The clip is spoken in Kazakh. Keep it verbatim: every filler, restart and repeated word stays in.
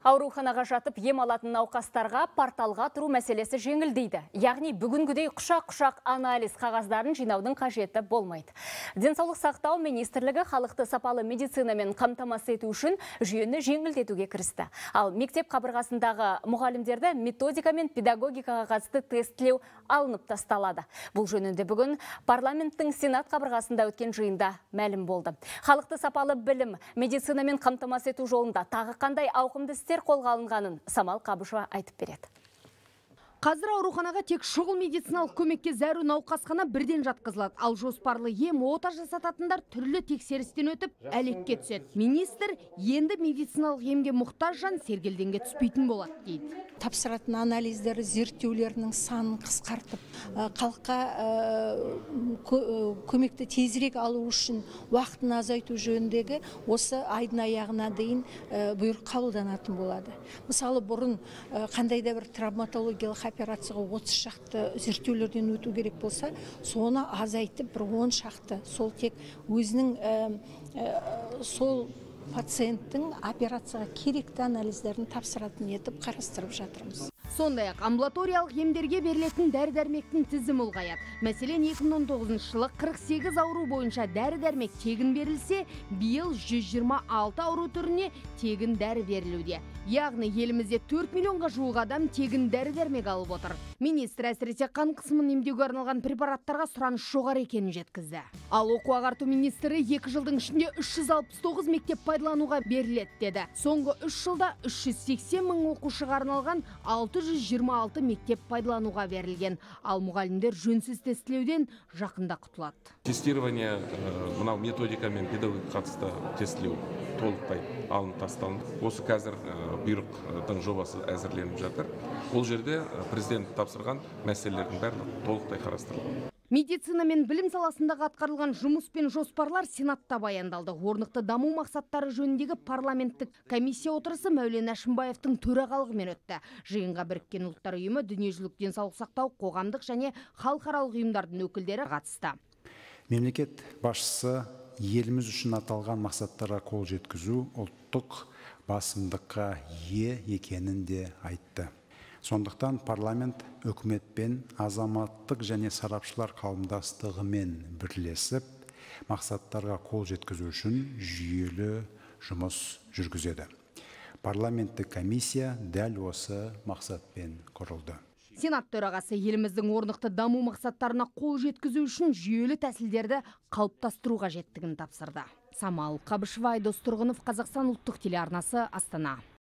Ауруханаға жатып ем алатын науқастарға порталға тұру мәселесі жеңілдейді. Яғни бүгінгідей құшақ-құшақ анализ қағаздарын жинаудың қажеті болмайды. Денсаулық сақтау министрлігі халықты сапалы медицинамен қамтамасыз ету үшін жүйені жеңілдетуге кірісті. Ал мектеп қабырғасындағы мұғалімдерді методика мен педагогикаға қатысты тестілеу алынып тасталады. Бұл жөнінде бүгін парламенттің сенат қабырғасында өткен жиында мәлім болды. Халықты сапалы білім, медицинамен қамтамасыз ету жолында тағы қандай ауқымды істер қолға алынғанын Самал Қабышева айтып береді. Қазір ауруханаға тек шұғыл медициналық көмекке зәру науқас қана бірден жатқызылады. Ал жоспарлы ем, ота жасататындар түрлі тексерістен өтіп әлекке түседі. Министр енді медициналық емге мұқтаж жан сергелденге түспейтін болады дейді. Тапсыратын анализдері зерттеулерінің санын қысқартып, халыққа көмекті тезірек алу үшін уақытын азайту жөніндегі осы айдың аяғына дейін бұйрық қабылданатын болады. Мысалы, бұрын қандай да бір травматологиялық операцияға отыз шақты зерттеулерден өту керек болса, соны азайтып бір он шақты, сол тек өзінің сол пациенттің операцияға керекті анализдерін тапсыратын етіп қарастырып жатырмыз. Сондай-ақ амбулаториялық емдерге берілетін дәрі-дәрмектің тізімі ұлғаяды. Мәселен, екі мың он тоғызыншы жылы қырық сегіз ауру бойынша дәрі-дәрмек тегін берілсе, биыл жүз жиырма алты ауру түріне тегін дәрі берілуде. Яғни елімізде төрт миллионға жуық адам тегін дәрі-дәрмек алып отыр. Министр әсіресе қан қысымын емдеуге арналған препараттарға сұраныс жоғары екенін жеткізді. Ал оқу-ағарту министрі екі жылдың ішінде үш жүз алпыс тоғыз мектеп пайдалануға беріледі деді. Соңғы үш жылда үш жүз сексен мың оқушыға арналған алты жүз жиырма алты мектеп пайдалануға берілген. Ал мұғалімдер жөнсіз тестілеуден жақында құтылады. Тестирование мынау методика мен педагогика қатысты тестілеу толықтай алынып тасталды. Осы қазір бұйрықтың жобасы әзірленіп жатыр. Ол жерде президент тапсырған мәселелердің бәрі толықтай қарастырылды. Медицина мен білім саласындағы атқарылған жұмыс пен жоспарлар сенатта баяндалды. Орнықты даму мақсаттары жөніндегі парламенттік комиссия отырысы Мәулен Әшімбаевтың төрағалығымен өтті. Жиынға Біріккен ұлттар ұйымы, дүниежүзілік денсаулық сақтау, қоғамдық және халықаралық ұйымдардың өкілдері қатысты. Мемлекет басшысы еліміз үшін аталған мақсаттарға қол жеткізу ұлттық басымдыққа ие екенін де айтты. Сондықтан парламент үкіметпен азаматтық және сарапшылар қауымдастығымен бірлесіп, мақсаттарға қол жеткізу үшін жүйелі жұмыс жүргізеді. Парламенттік комиссия дәл осы мақсатпен құрылды. Сенат төрағасы еліміздің орнықты даму мақсаттарына қол жеткізу үшін жүйелі тәсілдерді қалыптастыру қажеттігін тапсырды. Самал Қабышева, Айдос Тұрғынов, Қазақстан ұлттық телеарнасы, Астана.